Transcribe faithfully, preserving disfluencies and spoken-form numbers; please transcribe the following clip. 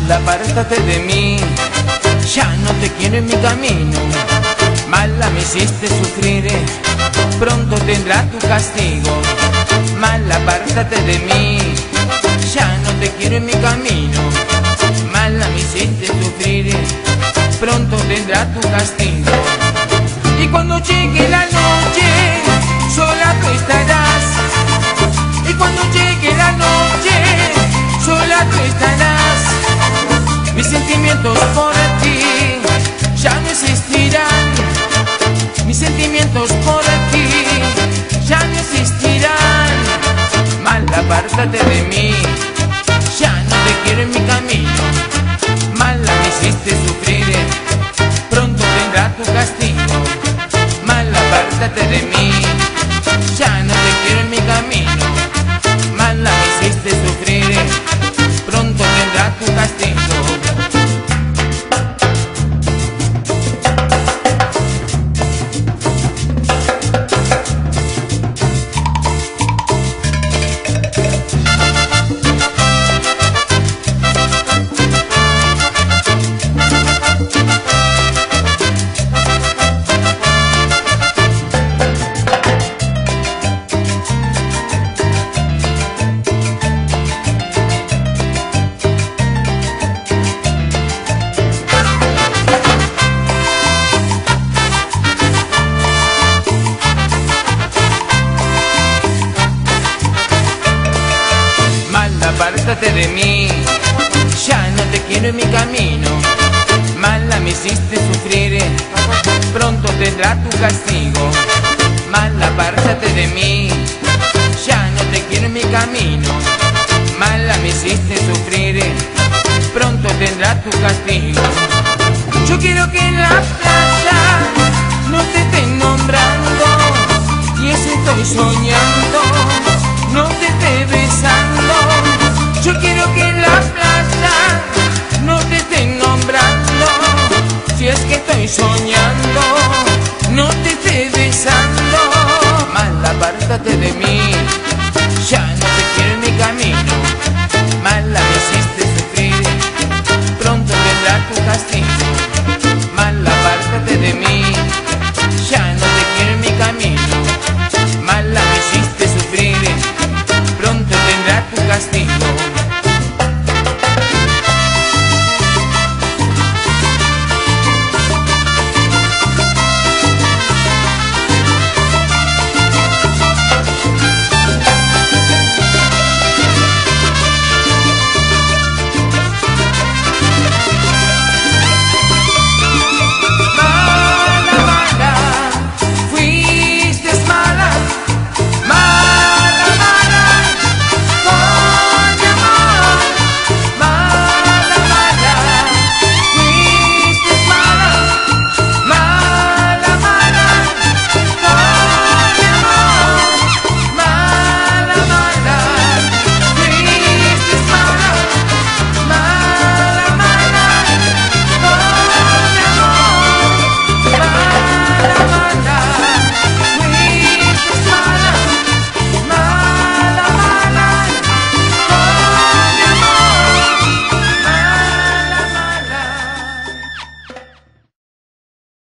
apártate de mí, ya no te quiero en mi camino. Mala me hiciste sufrir, pronto tendrás tu castigo. Mala apártate de mí, ya no te quiero en mi camino. Mala me hiciste sufrir, pronto tendrás tu castigo. Y cuando llegue la noche, sola tú estarás. Y cuando llegue la noche, sola tú estarás. Mis sentimientos por ti ya no existirán. Mis sentimientos por ti ya no existirán. Mal apártate de mí, ya no te quiero en mi camino. Mala me hiciste sufrir, pronto tendrás tu castigo. Mal apártate de mí, ya no te quiero en mi camino. Mala me hiciste sufrir, pronto tendrás tu castigo. Apártate de mí, ya no te quiero en mi camino. Mala me hiciste sufrir, pronto tendrás tu castigo. Mala apártate de mí, ya no te quiero en mi camino. Mala me hiciste sufrir, pronto tendrás tu castigo. Yo quiero que en la playa no te estén nombrando, y eso estoy soñando, no te esté besando. Yo quiero que en la playa no te estén nombrando, si es que estoy soñando, no te esté besando. Mal apártate de mí, ya no te quiero en mi camino. Mala me hiciste sufrir, pronto tendrás tu castigo. Mal apártate de mí, ya no te quiero en mi camino. Mala me hiciste sufrir, pronto tendrás tu castigo.